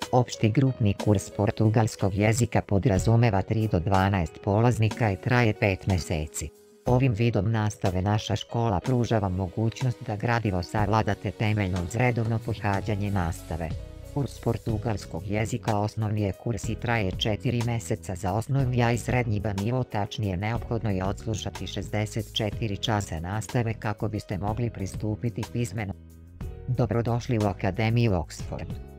Opšti grupni kurs portugalskog jezika podrazumeva 3 do 12 polaznika i traje 5 meseci. Ovim vidom nastave naša škola pruža vam mogućnost da gradivo savladate temeljno uz redovno pohađanje nastave. Kurs portugalskog jezika osnovni je kurs i traje 4 meseca za osnovni a i srednji nivo, tačnije neophodno je odslušati 64 časa nastave kako biste mogli pristupiti pismeno. Dobrodošli u Akademiju Oxford.